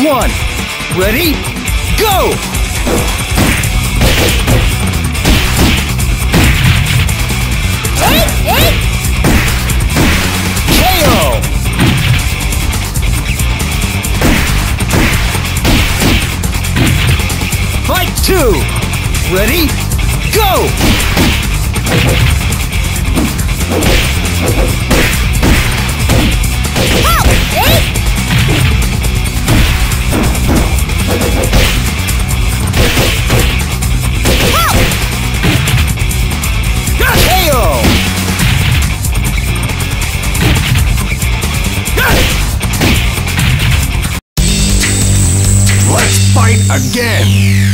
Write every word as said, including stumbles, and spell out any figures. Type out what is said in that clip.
one. Ready? Go! Eight, eight. K O! Fight two! Ready? Go! Help! Eight. Help! K O! Let's fight again!